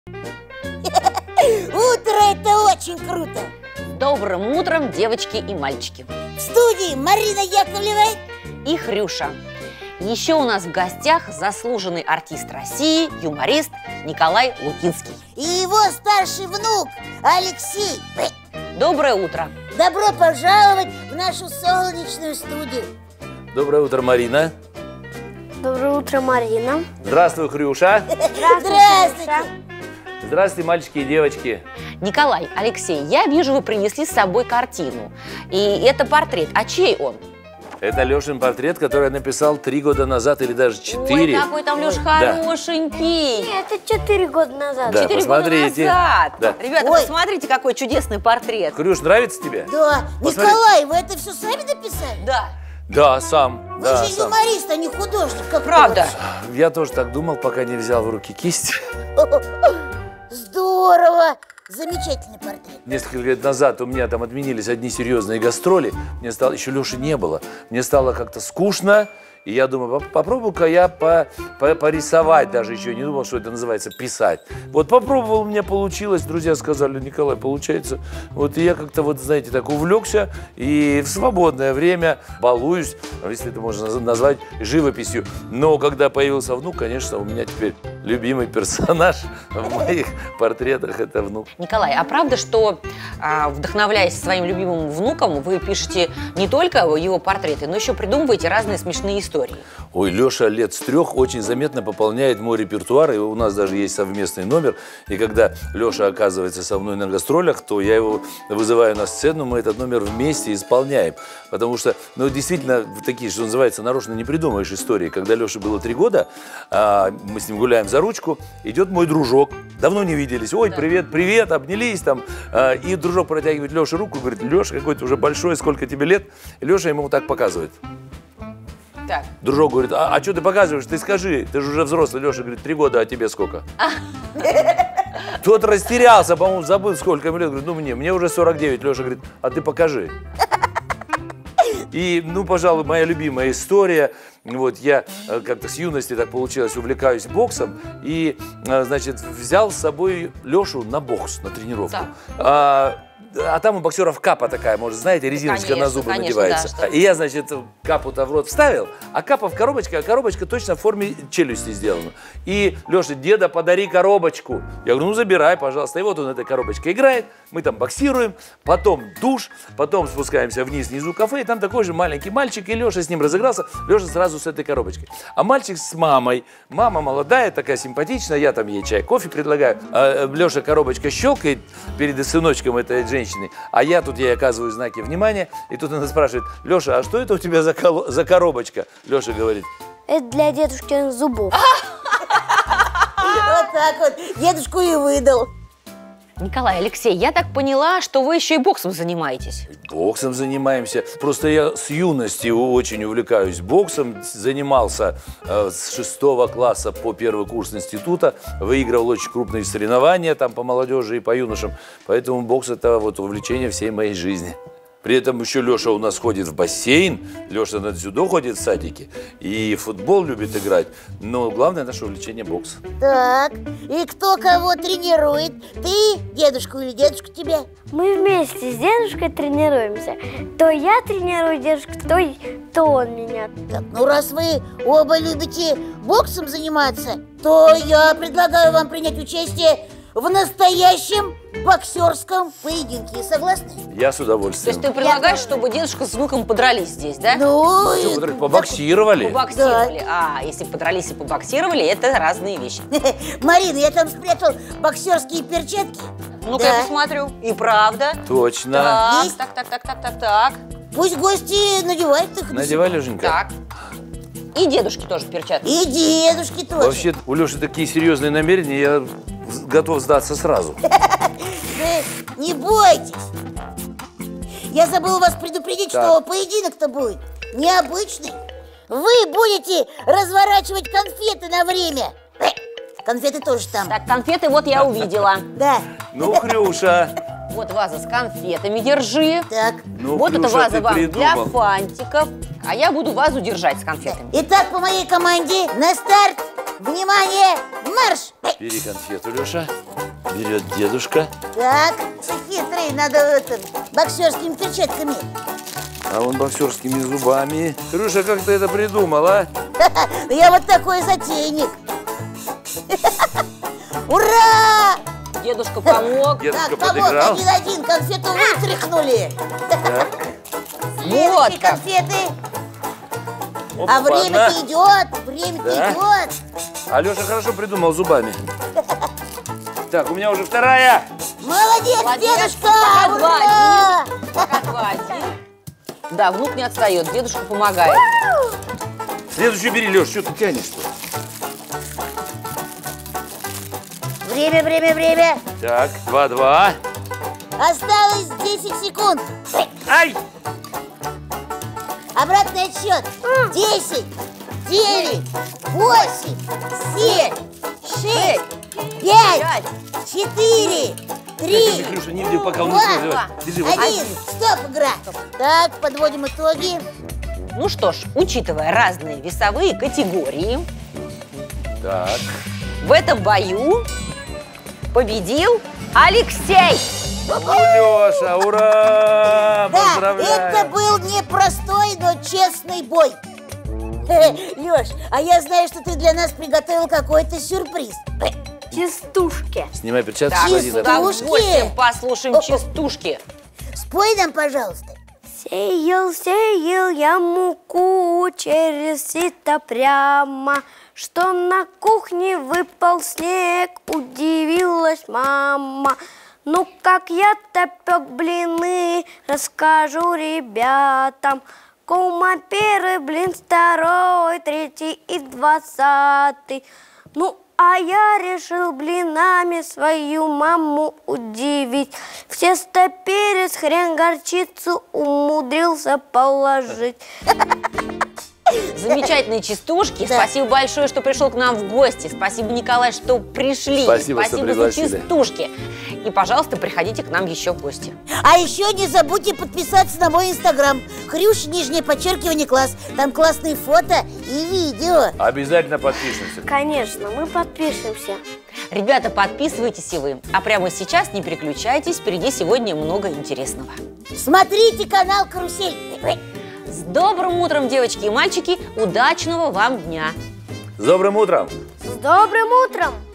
Утро – это очень круто. Добрым утром, девочки и мальчики. В студии Марина Яковлева И Хрюша. Еще у нас в гостях заслуженный артист России, юморист Николай Лукинский. и его старший внук Алексей. Доброе утро. Добро пожаловать в нашу солнечную студию. Доброе утро, Марина. Доброе утро, Марина. Здравствуй, Хрюша. Здравствуйте. Здравствуйте, мальчики и девочки. Николай, Алексей, я вижу, вы принесли с собой картину. И это портрет. А чей он? Это Лешин портрет, который я написал 3 года назад или даже 4. Ой, какой там Леша хорошенький. Это 4 года назад. Да, 4 посмотрите. года назад. Да. Ребята, Ой. посмотрите, какой чудесный портрет. Хрюш, нравится тебе? Да, Посмотри. Николай, вы это все сами написали? Да. Да, сам. Вы Да, же сам. юморист, а не художник. Как Правда. Я тоже так думал, пока не взял в руки кисть. Здорово. Замечательный портрет. Несколько лет назад у меня там отменились одни серьезные гастроли. Мне стало, еще Леши не было. Мне стало как-то скучно. И я думаю, попробую-ка я порисовать даже еще. Не думал, что это называется писать. Вот попробовал, у меня получилось. Друзья сказали, Николай, получается. Вот и я как-то, вот знаете, так увлекся. И в свободное время балуюсь, если это можно назвать, живописью. Но когда появился внук, конечно, у меня теперь любимый персонаж в моих портретах – это внук. Николай, а правда, что, вдохновляясь своим любимым внуком, вы пишете не только его портреты, но еще придумываете разные смешные истории? Ой, Леша лет с 3 очень заметно пополняет мой репертуар, и у нас даже есть совместный номер. И когда Леша оказывается со мной на гастролях, то я его вызываю на сцену, мы этот номер вместе исполняем. Потому что, ну, действительно, такие, что называется, нарочно не придумаешь истории. Когда Леше было 3 года, мы с ним гуляем за ручку, идет мой дружок, давно не виделись. Ой, привет, привет, обнялись там. И дружок протягивает Леше руку, говорит, Леша, какой ты уже большой, сколько тебе лет? И Леша ему вот так показывает. Так. Дружок говорит, а что ты показываешь? Ты скажи, ты же уже взрослый. Леша говорит, 3 года, а тебе сколько? Тот растерялся, по-моему, забыл, сколько ему лет. Говорит, ну мне уже 49. Леша говорит, а ты покажи. И, ну, пожалуй, моя любимая история. Вот я как-то с юности так получилось, увлекаюсь боксом. И, значит, взял с собой Лешу на бокс, на тренировку. А там у боксеров капа такая, может, знаете, резиночка Конечно, на зубы конечно, надевается. да, И я, значит, капу-то в рот вставил, а капа в коробочке, а коробочка точно в форме челюсти сделана. И Леша, деда, подари коробочку. Я говорю, ну забирай, пожалуйста. И вот он этой коробочкой играет, мы там боксируем, потом душ, потом спускаемся вниз, внизу кафе, и там такой же маленький мальчик, и Леша с ним разыгрался, Леша сразу с этой коробочкой. А мальчик с мамой. Мама молодая, такая симпатичная, я там ей чай, кофе предлагаю. А Леша коробочка щелкает перед сыночком этой женщины, а я тут ей оказываю знаки внимания, и тут она спрашивает, Леша, а что это у тебя за коробочка? Леша говорит, Это для дедушкиных зубов. Вот так вот. Дедушку и выдал. Николай, Алексей, я так поняла, что вы еще и боксом занимаетесь. боксом занимаемся. Просто я с юности очень увлекаюсь боксом, занимался с 6 класса по 1 курс института, выигрывал очень крупные соревнования там по молодежи и по юношам, поэтому бокс – это вот увлечение всей моей жизни. При этом еще Леша у нас ходит в бассейн, Леша на дзюдо ходит в садике и в футбол любит играть, но главное наше увлечение – бокс. Так, и кто кого тренирует? Ты, дедушку, или дедушка тебя? Мы вместе с дедушкой тренируемся. То я тренирую дедушку, то он меня. Так, ну раз вы оба любите боксом заниматься, то я предлагаю вам принять участие в настоящем боксерском поединке. Согласны? Я с То удовольствием. есть ты предлагаешь, чтобы дедушка с внуком подрались здесь, да? Ну, Что, побоксировали? Побоксировали. А, если подрались и побоксировали, это разные вещи. Марина, я там спрятал боксерские перчатки. Ну-ка, Да. я посмотрю. И правда. Точно. Так, Есть? так. Пусть гости надевают их. на Надевай, себя. Лешенька. Так. И дедушки тоже перчатки. И дедушки тоже. Вообще, у Леши такие серьезные намерения, я готов сдаться сразу. Вы не бойтесь. Я забыл вас предупредить, Так. что поединок-то будет необычный. Вы будете разворачивать конфеты на время. Конфеты тоже там. Так, конфеты вот я увидела. Да. Ну, Хрюша. Вот ваза с конфетами, держи. Так. Ну, Вот эта Хрюша, ваза ты вам для придумал. фантиков. А я буду вазу держать с конфетами. Итак, по моей команде на старт. Внимание, марш! Бери конфету, Леша. Берет дедушка. Так, хитрый, надо боксерскими перчатками. А он боксерскими зубами. Крюша, как ты это придумал, а? Я вот такой затейник. Ура! Дедушка помог. Дедушка Так, помог, подыграл. один конфету вытряхнули. Так. Следующие Вот как. конфеты. Опа, А время-то идет, время-то Да. идет. А Леша хорошо придумал зубами. Так, у меня уже вторая. Молодец, Молодец. дедушка! Пока Ура! Пока 2-1. Да, внук не отстает, дедушка помогает. Следующую бери, Леш, что ты тянешь-то? Время. Так, 2-2. Осталось 10 секунд. Ай! Обратный отсчет. 10, 9, 8, 7, 6, 5, 4, 3, Держи, Крюша, не видел, пока он не 2, сможет. Держи, вот 1. Стоп, игра. Так, подводим итоги. Ну что ж, учитывая разные весовые категории, так. в этом бою победил Алексей. Ну, Леша, ура! Да, Поздравляю! это был непростой, но честный бой. Леш, а я знаю, что ты для нас приготовил какой-то сюрприз. Частушки. Снимай перчатки, Так, клади с на пол. удовольствием послушаем частушки. Спой нам, пожалуйста. Сеял я муку через сито прямо, что на кухне выпал снег, удивилась мама. Ну, как я-то пек блины, расскажу ребятам. Кума первый блин, второй, третий и 20. Ну, а я решил блинами свою маму удивить. В тесто перец, хрен, горчицу умудрился положить. Замечательные частушки. Да. Спасибо большое, что пришел к нам в гости. Спасибо, Николай, что пришли. Спасибо, что за пригласили. частушки. И, пожалуйста, приходите к нам еще в гости. А еще не забудьте подписаться на мой инстаграм. Хрюш, _ класс. Там классные фото и видео. Обязательно подпишемся. Конечно, мы подпишемся. Ребята, подписывайтесь и вы. А прямо сейчас не переключайтесь, впереди сегодня много интересного. Смотрите канал «Карусель». С добрым утром, девочки и мальчики! Удачного вам дня! С добрым утром! С добрым утром!